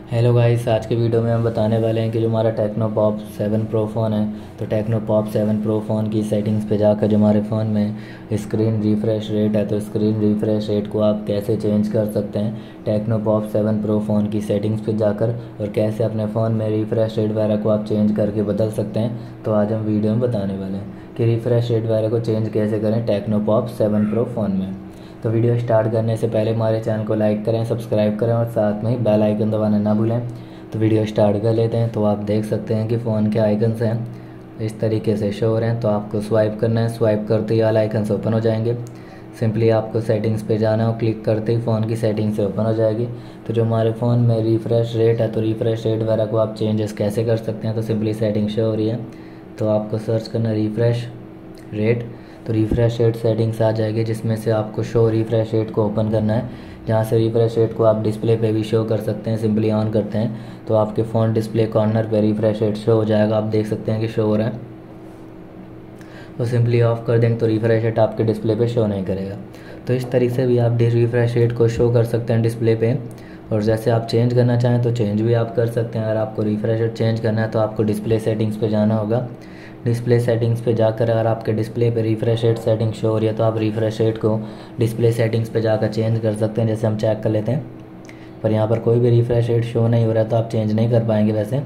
Hello guys, आज के video में हम बताने वाले हैं कि जो हमारा टेक्नो पॉप 7 प्रो फ़ोन है, तो टेक्नो पॉप 7 प्रो फ़ोन की सेटिंग्स पे जाकर जो हमारे फ़ोन में स्क्रीन रिफ़्रेश रेट है, तो स्क्रीन रिफ़्रेश रेट को आप कैसे चेंज कर सकते हैं टेक्नो पॉप 7 प्रो फ़ोन की सेटिंग्स पे जाकर, और कैसे अपने फ़ोन में रिफ़्रेश रेट वगैरह को आप चेंज करके बदल सकते हैं। तो आज हम वीडियो में बताने वाले हैं कि रिफ़्रेश रेट वगैरह को चेंज कैसे करें टेक्नो पॉप 7 प्रो फ़ोन में। तो वीडियो स्टार्ट करने से पहले हमारे चैनल को लाइक करें, सब्सक्राइब करें और साथ में ही बेल आइकन दबाना ना भूलें। तो वीडियो स्टार्ट कर लेते हैं। तो आप देख सकते हैं कि फ़ोन के आइकन्स हैं इस तरीके से शो हो रहे हैं। तो आपको स्वाइप करना है, स्वाइप करते ही ऑल आइकन्स ओपन हो जाएंगे। सिंपली आपको सेटिंग्स पे जाना है और क्लिक करते ही फ़ोन की सेटिंग्स ओपन हो जाएगी। तो जो हमारे फ़ोन में रिफ़्रेश रेट है, तो रिफ़्रेश रेट वगैरह को आप चेंजेस कैसे कर सकते हैं। तो सिंपली सेटिंग शो हो रही है, तो आपको सर्च करना है रिफ़्रेश रेट। तो रिफ़्रेश रेट सेटिंग्स आ जाएगी, जिसमें से आपको शो रिफ़्रेश रेट को ओपन करना है, जहाँ से रिफ़्रेश रेट को आप डिस्प्ले पे भी शो कर सकते हैं। सिंपली ऑन करते हैं तो आपके फ़ोन डिस्प्ले कॉर्नर पे रिफ़्रेश रेट शो हो जाएगा। आप देख सकते हैं कि शो हो रहा है। तो सिंपली ऑफ कर देंगे तो रिफ़्रेश रेट आपके डिस्प्ले पे शो नहीं करेगा। तो इस तरीके से भी आप रिफ़्रेश रेट को शो कर सकते हैं डिस्प्ले पे। और जैसे आप चेंज करना चाहें तो चेंज भी आप कर सकते हैं। अगर आपको रिफ़्रेश रेट चेंज करना है तो आपको डिस्प्ले सेटिंग्स पे जाना होगा। डिस्प्ले सेटिंग्स पे जाकर अगर आपके डिस्प्ले पे रिफ़्रेश रेट सेटिंग शो हो रही है, तो आप रिफ़्रेश रेट को डिस्प्ले सेटिंग्स पे जाकर चेंज कर सकते हैं। जैसे हम चेक कर लेते हैं, पर यहाँ पर कोई भी रिफ़्रेश रेट शो नहीं हो रहा है, तो आप चेंज नहीं कर पाएंगे वैसे।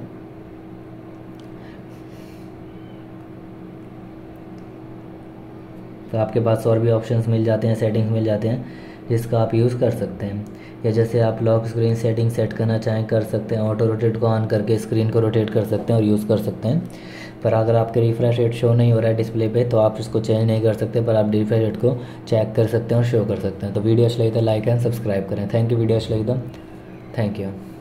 तो आपके पास और भी ऑप्शंस मिल जाते हैं, सेटिंग्स मिल जाते हैं, जिसका आप यूज़ कर सकते हैं। या जैसे आप लॉक स्क्रीन सेटिंग सेट करना चाहें कर सकते हैं। ऑटो रोटेट को ऑन करके स्क्रीन को रोटेट कर सकते हैं और यूज़ कर सकते हैं। पर अगर आपके रिफ़्रेश रेट शो नहीं हो रहा है डिस्प्ले पे, तो आप इसको चेंज नहीं कर सकते, पर आप रिफ़्रेश रेट को चेक कर सकते हैं और शो कर सकते हैं। तो वीडियो अच्छी लगी तो लाइक एंड सब्सक्राइब करें। Thank you. वीडियो अच्छी लगी तो थैंक यू।